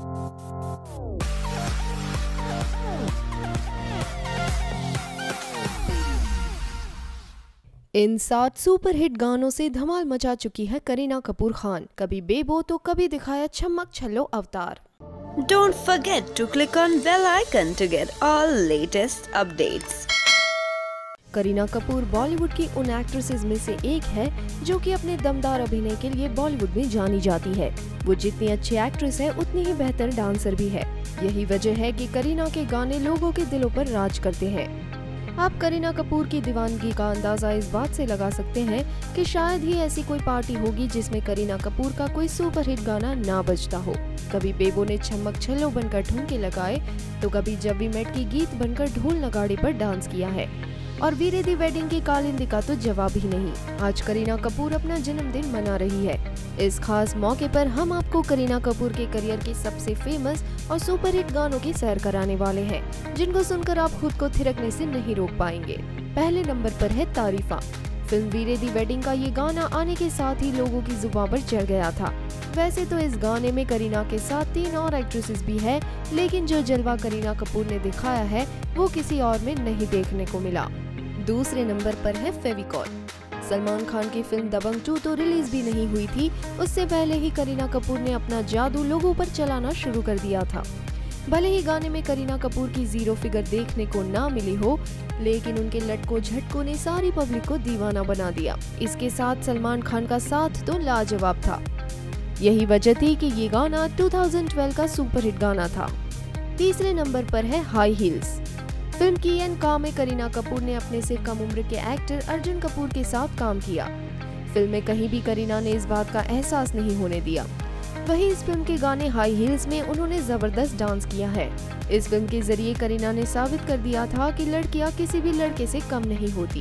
इन 7 superhit गानों से धमाल मचा चुकी है करीना कपूर खान। कभी बेबो तो कभी दिखाया छमक छल्लो अवतार। Don't forget to click on bell icon to get all latest updates. Kareena Kapoor Bollywood की उन एक्ट्रेसेस में से एक है जो कि अपने दमदार अभिनय के लिए बॉलीवुड में जानी जाती है। वो जितनी अच्छी एक्ट्रेस है उतनी ही बेहतर डांसर भी है। यही वजह है कि करीना के गाने लोगों के दिलों पर राज करते हैं। आप करीना कपूर की दीवानगी का अंदाजा इस बात से लगा सकते हैं कि शायद ही ऐसी कोई पार्टी होगी जिसमें करीना कपूर का कोई सुपरहिट गाना ना बजता हो। कभी बेबो ने छमक छल्लो बनकर ठुमके लगाए तो कभी जब वी मेट की गीत बनकर ढोल नगाड़े पर डांस किया है। और वीरे दी वेडिंग की कालिंदी का तो जवाब ही नहीं। आज करीना कपूर अपना जन्मदिन मना रही है। इस खास मौके पर हम आपको करीना कपूर के करियर के सबसे फेमस और सुपरहिट गानों की सैर कराने वाले हैं, जिनको सुनकर आप खुद को थिरकने से नहीं रोक पाएंगे। पहले नंबर पर है तारीफा। फिल्म वीरे दी वेडिंग का ये गाना आने के साथ ही लोगों की जुबान पर चढ़ गया था। वैसे तो इस गाने में करीना के साथ 3 और एक्ट्रेसेस भी है, लेकिन जो जलवा करीना कपूर ने दिखाया है वो किसी और में नहीं देखने को मिला। दूसरे नंबर पर है फेविकॉल। सलमान खान की फिल्म दबंग 2 तो रिलीज भी नहीं हुई थी, उससे पहले ही करीना कपूर ने अपना जादू लोगों पर चलाना शुरू कर दिया था। भले ही गाने में करीना कपूर की 0 फिगर देखने को ना मिली हो, लेकिन उनके लटकों झटकों ने सारी पब्लिक को दीवाना बना दिया। इसके साथ सलमान खान का साथ तो लाजवाब था। यही वजह थी कि ये गाना 2012 का सुपरहिट गाना था। तीसरे नंबर पर है हाई हील्स। फिल्म की एन का में करीना कपूर ने अपने से कम उम्र के एक्टर अर्जुन कपूर के साथ काम किया। फिल्म में कहीं भी करीना ने इस बात का एहसास नहीं होने दिया। वहीं इस फिल्म के गाने हाई हील्स में उन्होंने जबरदस्त डांस किया है। इस फिल्म के जरिए करीना ने साबित कर दिया था कि लड़कियां किसी भी लड़के से कम नहीं होती।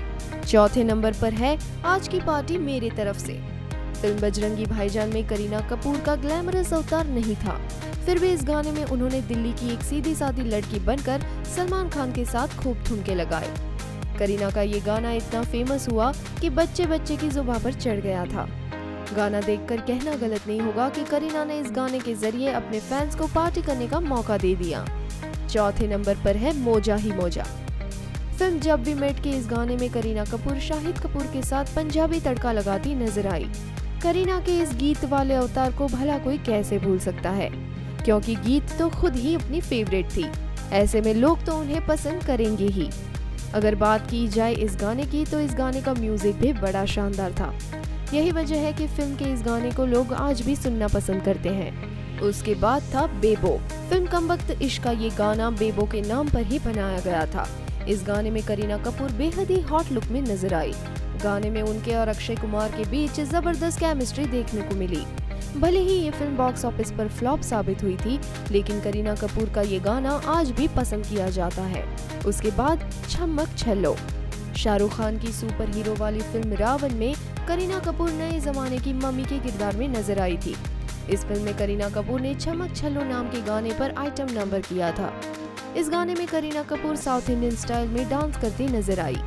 चौथे नंबर पर है आज की पार्टी मेरे तरफ से। फिल्म बजरंगी भाईजान में करीना कपूर का ग्लैमरस अवतार नहीं था, फिर भी इस गाने में उन्होंने दिल्ली की एक सीधी सादी लड़की बनकर सलमान खान के साथ खूब ठुमके लगाए। करीना का ये गाना इतना फेमस हुआ कि बच्चे बच्चे की जुबान पर चढ़ गया था। गाना देखकर कहना गलत नहीं होगा कि करीना ने इस गाने के जरिए अपने फैंस को पार्टी करने का मौका दे दिया। चौथे नंबर पर है मौजा ही मौजा। फिल्म जब वी मेट के इस गाने में करीना कपूर शाहिद कपूर के साथ पंजाबी तड़का लगाती नजर आई। करीना के इस गीत वाले अवतार को भला कोई कैसे भूल सकता है, क्योंकि गीत तो खुद ही अपनी फेवरेट थी। ऐसे में लोग तो उन्हें पसंद करेंगे ही। अगर बात की जाए इस गाने की तो इस गाने का म्यूजिक भी बड़ा शानदार था। यही वजह है कि फिल्म के इस गाने को लोग आज भी सुनना पसंद करते हैं। उसके बाद था बेबो। फिल्म कम वक्त इश्क का ये गाना बेबो के नाम पर ही बनाया गया था। इस गाने में करीना कपूर बेहद ही हॉट लुक में नजर आई। गाने में उनके और अक्षय कुमार के बीच जबरदस्त केमिस्ट्री देखने को मिली। भले ही ये फिल्म बॉक्स ऑफिस पर फ्लॉप साबित हुई थी, लेकिन करीना कपूर का ये गाना आज भी पसंद किया जाता है। उसके बाद छमक छल्लो। शाहरुख खान की सुपर हीरो वाली फिल्म रावण में करीना कपूर नए जमाने की मम्मी के किरदार में नजर आई थी। इस फिल्म में करीना कपूर ने छमक छल्लो नाम के गाने पर आइटम नंबर किया था। इस गाने में Kareena Kapoor south Indian style में डांस करती नजर आई।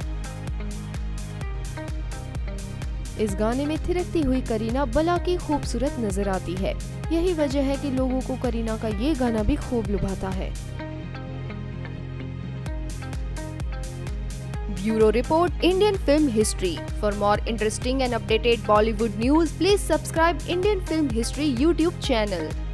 इस गाने में थिरकती हुई करीना बला की खूबसूरत नजर आती है। यही वजह है कि लोगों को करीना का ये गाना भी खूब लुभाता है। Bureau report, Indian film history. For more interesting and updated Bollywood news, please subscribe Indian film history YouTube channel.